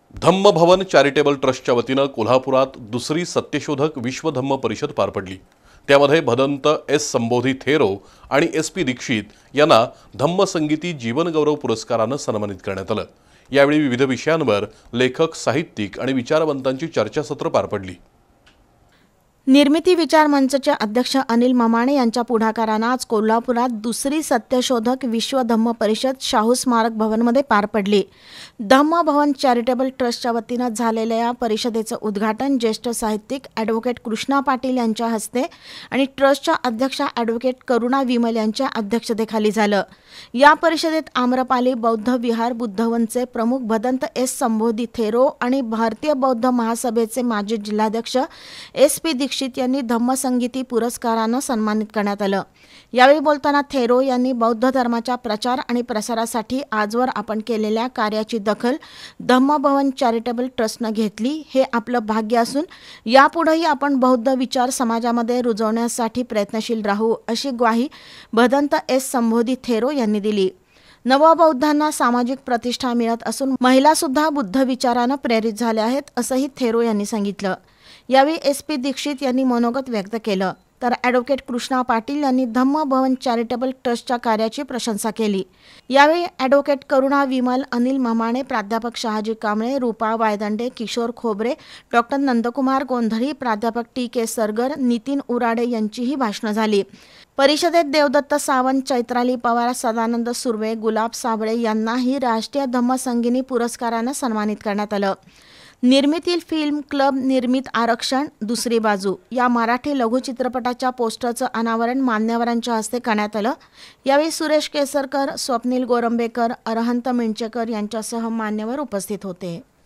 धम्मभवन charitable ट्रस्टच्या वतीनं कोल्हापुरात दुसरी सत्यशोधक विश्व धम्म परिषद पार पडली। त्यामध्ये भदंत एस संबोधी थेरो आणि SP दीक्षित यांना धम्मसंगीती जीवनगौरव पुरस्कारानं सन्मानित करण्यात आलं। यावेळी विविध विषयांवर लेखक, साहित्यिक आणि विचारवंतांची चर्चासत्र पार पडली। निर्मिती विचार मंचचे अध्यक्ष अनिल मामाणे यांच्या पुढाकाराने आज कोल्हापुरात दुसरी सत्यशोधक विश्व धम्म परिषद शाहू स्मारक भवनमध्ये पार पडली। धम्म भवन चॅरिटेबल ट्रस्टच्या वतीने झालेल्या या परिषदेचं उद्घाटन ज्येष्ठ साहित्यिक ॲडव्होकेट कृष्णा पाटील यांच्या हस्ते आणि ट्रस्टच्या अध्यक्षा ॲडव्होकेट करुणा विमल यांच्या अध्यक्षतेखाली झालं। या परिषदेत आम्रपाली बौद्ध विहार बुद्धवनचे प्रमुख भदंत एस संबोधी थेरो आणि भारतीय बौद्ध महासभेचे माजी जिल्हाध्यक्ष SP दीक्षित यांनी धम्मसंगीती पुरस्कारानं सन्मानित करण्यात आलं। यावेळी बोलताना थेरो यांनी बौद्ध धर्माच्या प्रचार आणि प्रसारासाठी आजवर आपण केलेल्या कार्याची दखल धम्मभवन चॅरिटेबल ट्रस्टने घेतली। हे आपलं भाग्य असून यापुढेही आपण बौद्ध विचार समाजामध्ये रुजवण्यासाठी प्रयत्नशील राहू, अशी ग्वाही भदंत एस संबोधी थेरो यांनी दिली। नवबौद्धांना सामाजिक प्रतिष्ठा मिळत असून महिला सुद्धा बुद्ध विचारानं प्रेरित झाल्या आहेत, असंही थेरो यांनी सांगितलं। यावेळी SP दीक्षित यांनी मनोगत व्यक्त केलं, तर ॲडव्होकेट कृष्णा पाटील यांनी धम्म भवन चॅरिटेबल ट्रस्टच्या कार्याची प्रशंसा केली। यावेळी ॲडव्होकेट करुणा विमल, अनिल मामाणे, प्राध्यापक शहाजी कांबळे, रूपा वायदंडे, किशोर खोबरे, डॉक्टर नंदकुमार गोंधळी, प्राध्यापक TK सरगर, नितीन उराडे यांचीही भाषणं झाली। परिषदेत देवदत्त सावंत, चैत्राली पवार, सदानंद सुर्वे, गुलाब साबळे यांनाही राष्ट्रीय धम्मसंगीनी पुरस्कारानं सन्मानित करण्यात आलं। निर्मिती फिल्म क्लब निर्मित आरक्षण दुसरी बाजू या मराठी लघुचित्रपटाच्या पोस्टरचं अनावरण मान्यवरांच्या हस्ते करण्यात आलं। यावेळी सुरेश केसरकर, स्वप्नील गोरंबेकर, अरहंत मिंचेकर यांच्यासह मान्यवर उपस्थित होते।